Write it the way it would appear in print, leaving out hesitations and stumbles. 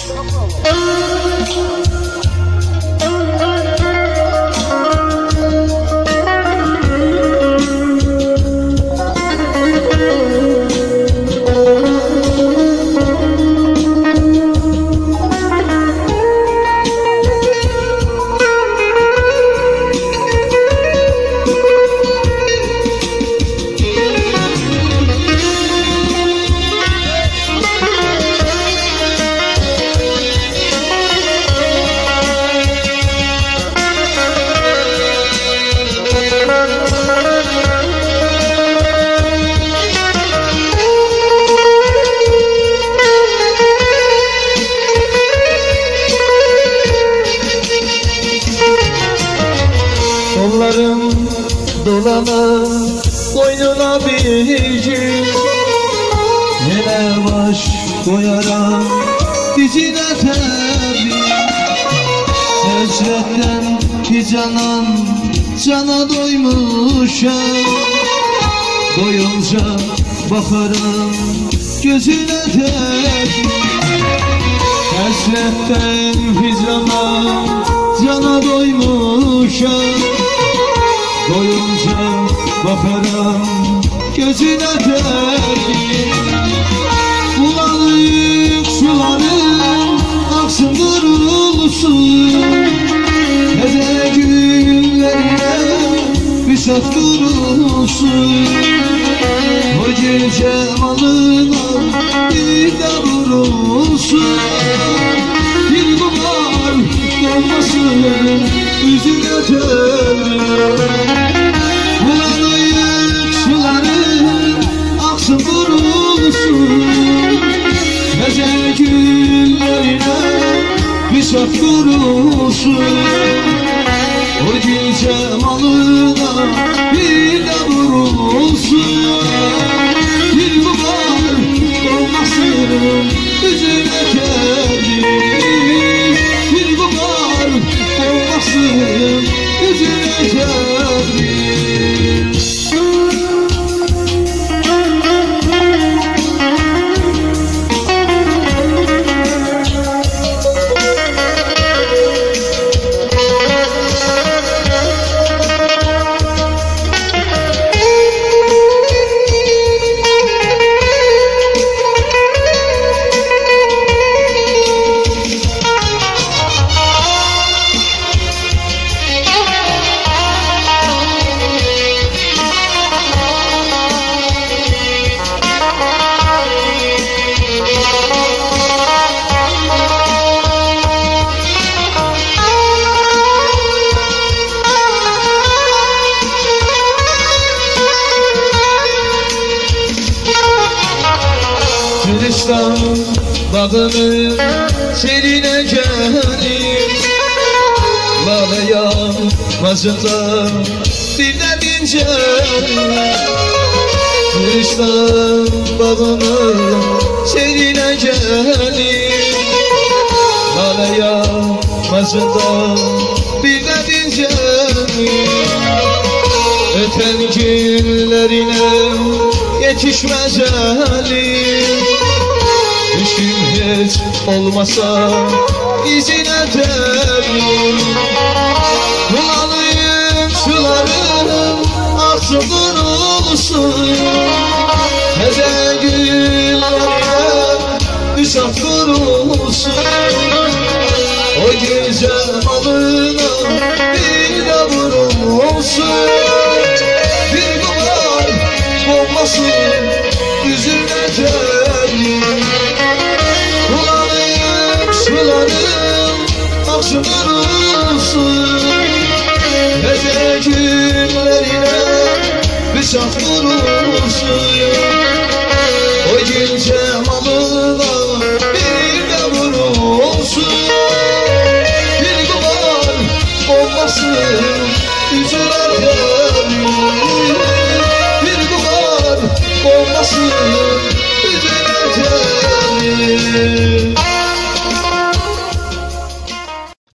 Kollarım dolanır boynuna bir gün, yine baş koyaram dizine terli. Hasretten ki cana doymuşam, doyunca bakarım gözüne terli. Hasretten ki cana doymuşam, doyunca bakarım gözüne terli. Bulanık sularım aksın durulsun, gece günlerine bir saf durulsun. O gece malına bir de vurulsun. Bir bahar dolmasın yüzüne terli. Bulanık sularım aksın durulsun, gece günlerine bir saf durulsun. O gece malına bir de vurulsun. Bir bahar dolmasın yüzüne terli. Bir bahar dolmasın yüzüne terli. Gülistan bağının serine gelir, Lalaya mazında bir de bincelir. Gülistan bağının serine gelir, Lalaya mazında bir de bincelir. Öten günlerine yetişmez elim, İşim hiç olmasa izine derim. Bulanık sularım aksın durulsun, gece günlerine bir saf durulsun. O gece malına bir de vurulsun. Bir bahar olmasın yüzüne terli. Bulanık sularım aksın durulsun, gece günlerine bir saf durulsun. O gece malına bir de vurulsun. Bir bahar olmasın yüzüne